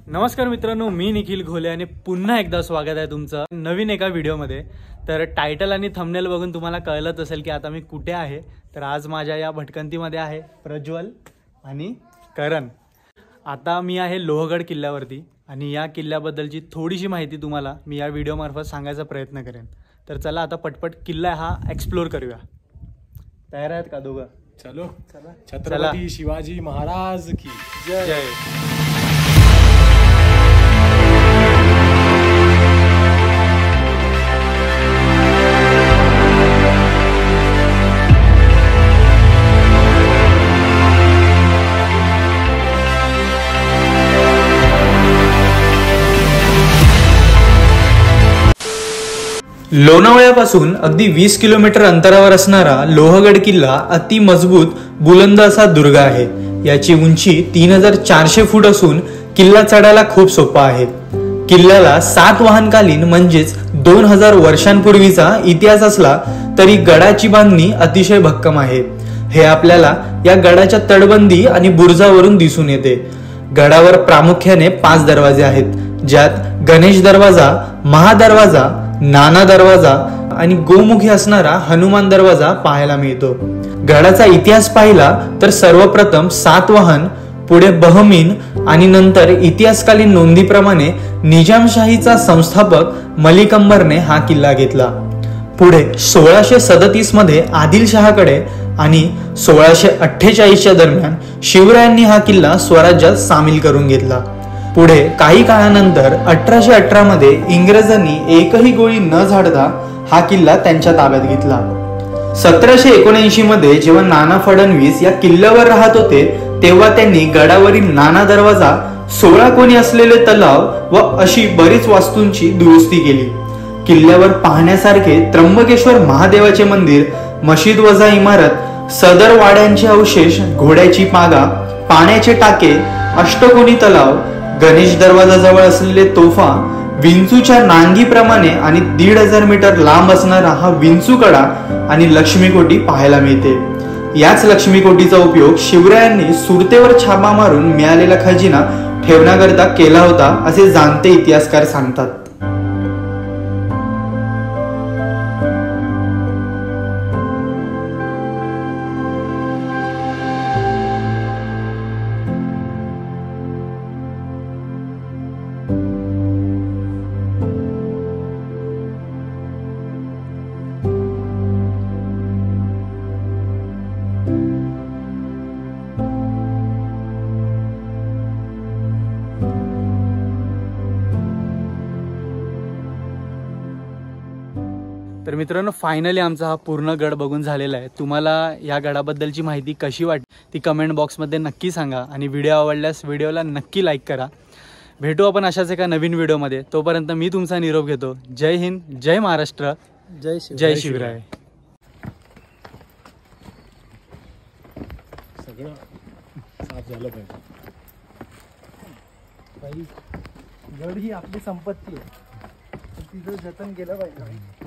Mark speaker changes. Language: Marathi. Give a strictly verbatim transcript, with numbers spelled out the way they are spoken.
Speaker 1: नमस्कार मित्रांनो, मी निखिल घोले आणि पुन्हा एकदा स्वागत आहे तुमचं नवीन एका व्हिडिओमध्ये। तर टायटल आणि थंबनेल बघून तुम्हाला कळलंच असेल की आता मी कुठे आहे। तर आज माझ्या या भटकंतीमध्ये आहे प्रज्वल आणि करण। आता मी आहे लोहगड किल्ल्यावरती आणि या किल्ल्याबद्दलची थोडीशी माहिती तुम्हाला मी या व्हिडिओमार्फत सांगायचा प्रयत्न करेन। तर चला आता पटपट किल्ला हा एक्सप्लोर करूया। तयार आहेत का दोघं?
Speaker 2: चलो चला। छत्रपती शिवाजी महाराज की जय
Speaker 1: जय। लोणावळ्यापासून अगदी वीस किलोमीटर अंतरावर असणारा लोहगड किल्ला अति मजबूत बुलंद असा दुर्ग आहे। याची उंची तीन हजार चारशे फूट असून किल्ला चढायला खूप सोपा आहे। किल्ल्याला सात वाहनकालीन म्हणजेच दोन हजार वर्षांपूर्वीचा इतिहास असला तरी गडाची बांधणी अतिशय भक्कम आहे। हे आपल्याला या गडाच्या तटबंदी आणि बुरुजावरून दिसून येते। गडावर प्रामुख्याने पाच दरवाजे आहेत, ज्यात गणेश दरवाजा, महादरवाजा, नाना दरवाजा आणि गोमुखी असणारा हनुमान दरवाजा पाहायला मिळतो। गडाचा इतिहास पाहिला तर सर्वप्रथम सातवाहन, पुढे बहमीन आणि नंतर इतिहासकालीन नोंदीप्रमाणे निजामशाहीचा संस्थापक मलिक अंबरने हा किल्ला घेतला। पुढे सोळाशे सदतीस मध्ये आदिलशहाकडे आणि सोळाशे अठ्ठेचाळीसच्या दरम्यान शिवरायांनी हा किल्ला स्वराज्यात सामील करून घेतला। पुढे काही काळानंतर अठराशे अठरा मध्ये इंग्रजांनी एकही गोळी न झाडता हा किल्ला त्यांच्या ताब्यात घेतला। सतराशे एकोणऐंशी मध्ये जेव्हा नाना फडणवीस या किल्ल्यावर राहत होते तेव्हा त्यांनी गडावरील नाना दरवाजा, सोळा कोणी असलेले तलाव व अशी बरीच वास्तूंची दुरुस्ती केली। किल्ल्यावर पाहण्यासारखे त्र्यंबकेश्वर महादेवाचे मंदिर, मशीद वजा इमारत, सदर वाड्यांचे अवशेष, घोड्याची पागा, पाण्याचे टाके, अष्टकोनी तलाव, गणेश दरवाजा जवळ असलेले तोफा, विंचूच्या नांगीप्रमाणे आणि दीड हजार मीटर लांब असणारा हा विंचूकडा आणि लक्ष्मीकोटी पाहायला मिळते। याच लक्ष्मीकोटीचा उपयोग शिवरायांनी सुरतेवर छापा मारून मिळालेला खजिना ठेवण्याकरता केला होता असे जाणते इतिहासकार सांगतात। तर मित्रांनो, फायनली आमचा हा पूर्ण गड बघून झालेला आहे। तुम्हाला या गडाबद्दलची माहिती कशी वाटली ती कमेंट बॉक्समध्ये नक्की सांगा आणि व्हिडिओ आवडल्यास व्हिडिओला नक्की लाईक करा। भेटू आपण अशाच एका नवीन व्हिडिओमध्ये। तोपर्यंत मी तुमचा निरोप घेतो। जय हिंद, जय महाराष्ट्र,
Speaker 2: जय
Speaker 1: जय शिवराय।
Speaker 2: सगळं साफ झालं पाहिजे।
Speaker 3: गड ही आपली संपत्ती आहे, तिचं जतन केलं पाहिजे।